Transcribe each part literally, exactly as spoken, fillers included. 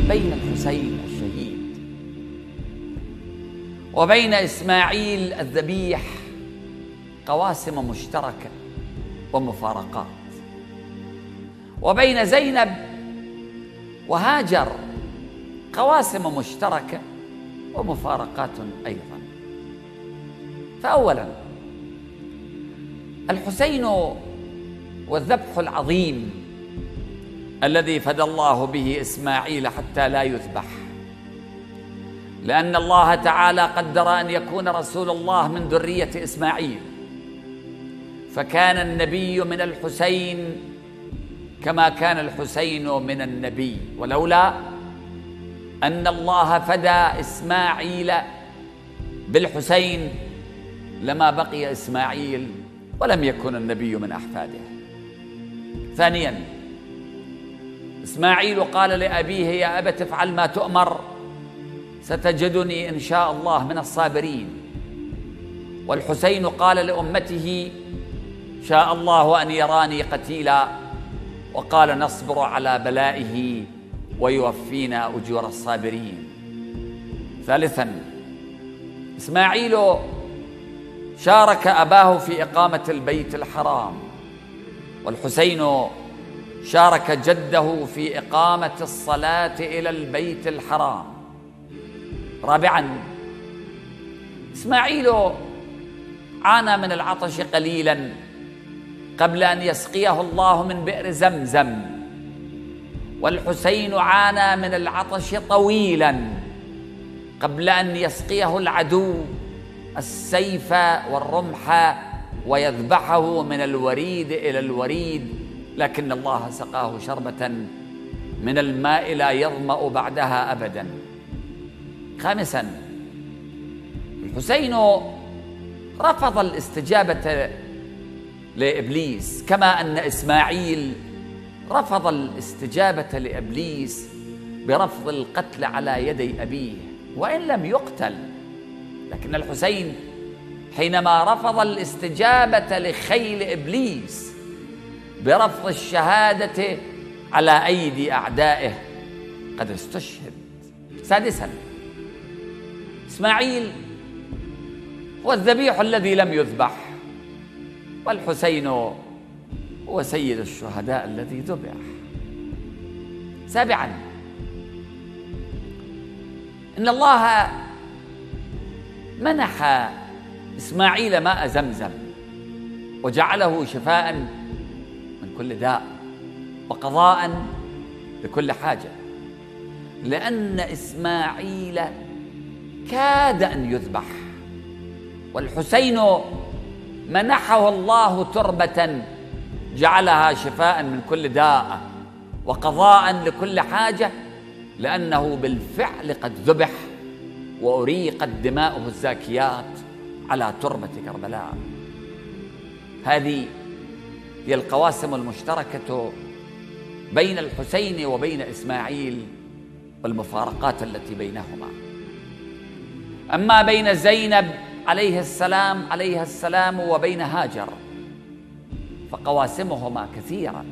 بين الحسين الشهيد وبين إسماعيل الذبيح قواسم مشتركة ومفارقات، وبين زينب وهاجر قواسم مشتركة ومفارقات أيضا. فأولا الحسين والذبح العظيم الذي فدى الله به إسماعيل حتى لا يذبح، لأن الله تعالى قدر أن يكون رسول الله من ذرية إسماعيل، فكان النبي من الحسين كما كان الحسين من النبي، ولولا أن الله فدى إسماعيل بالحسين لما بقي إسماعيل ولم يكن النبي من أحفاده. ثانيا إسماعيل قال لأبيه: يا أبت افعل ما تؤمر ستجدني إن شاء الله من الصابرين. والحسين قال لأمته: شاء الله أن يراني قتيلا، وقال: نصبر على بلائه ويوفينا أجور الصابرين. ثالثا إسماعيل شارك أباه في إقامة البيت الحرام، والحسين شارك جده في إقامة الصلاة إلى البيت الحرام. رابعا إسماعيل عانى من العطش قليلا قبل أن يسقيه الله من بئر زمزم، والحسين عانى من العطش طويلا قبل أن يسقيه العدو السيف والرمح ويذبحه من الوريد إلى الوريد، لكن الله سقاه شربة من الماء لا يظمأ بعدها أبدا. خامسا الحسين رفض الاستجابة لإبليس، كما أن إسماعيل رفض الاستجابة لإبليس برفض القتل على يدي أبيه وإن لم يقتل، لكن الحسين حينما رفض الاستجابة لخيل إبليس برفض الشهادة على أيدي أعدائه قد استشهد. سادسا إسماعيل هو الذبيح الذي لم يذبح، والحسين هو سيد الشهداء الذي ذبح. سابعا إن الله منح إسماعيل ماء زمزم وجعله شفاء من كل داء وقضاء لكل حاجة، لأن إسماعيل كاد أن يذبح، والحسين منحه الله تربة جعلها شفاء من كل داء وقضاء لكل حاجة، لأنه بالفعل قد ذبح وأريقت دماؤه الزاكيات على تربة كربلاء. هذه هي القواسم المشتركة بين الحسين وبين إسماعيل والمفارقات التي بينهما. أما بين زينب عليه السلام عليها السلام وبين هاجر فقواسمهما كثيرة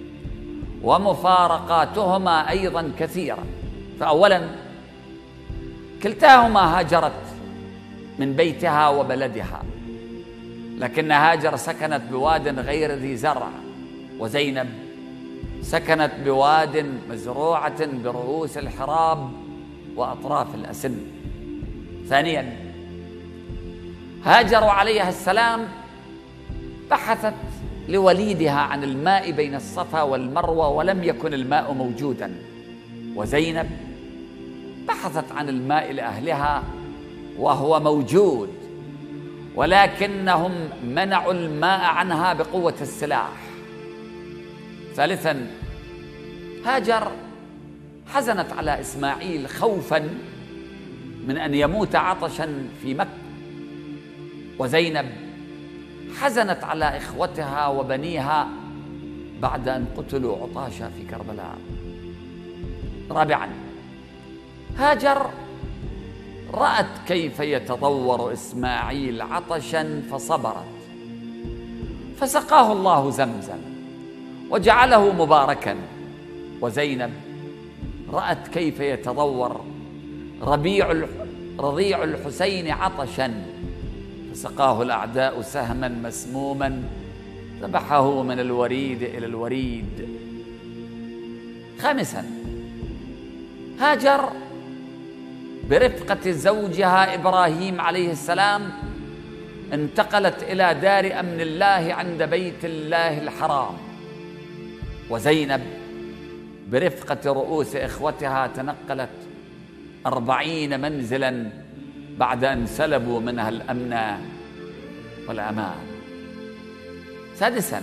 ومفارقاتهما أيضا كثيرة. فأولا كلتاهما هاجرت من بيتها وبلدها، لكن هاجر سكنت بواد غير ذي زرع، وزينب سكنت بواد مزروعة برؤوس الحراب وأطراف الأسن. ثانيا هاجر عليها السلام بحثت لوليدها عن الماء بين الصفا والمروة ولم يكن الماء موجودا، وزينب بحثت عن الماء لأهلها وهو موجود، ولكنهم منعوا الماء عنها بقوة السلاح. ثالثا هاجر حزنت على إسماعيل خوفا من أن يموت عطشا في مكة، وزينب حزنت على إخوتها وبنيها بعد أن قتلوا عطاشا في كربلاء. رابعا هاجر رأت كيف يتضور إسماعيل عطشا فصبرت، فسقاه الله زمزم وجعله مباركا، وزينب رأت كيف يتضور ربيع رضيع الحسين عطشا، فسقاه الأعداء سهما مسموما ذبحه من الوريد إلى الوريد. خامسا، هاجر برفقة زوجها إبراهيم عليه السلام انتقلت إلى دار أمن الله عند بيت الله الحرام، وزينب برفقة رؤوس إخوتها تنقلت أربعين منزلا بعد أن سلبوا منها الأمن والأمان. سادسا،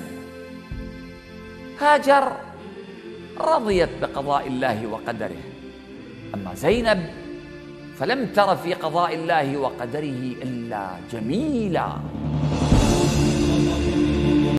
هاجر رضيت بقضاء الله وقدره، أما زينب فلم تر في قضاء الله وقدره إلا جميلا.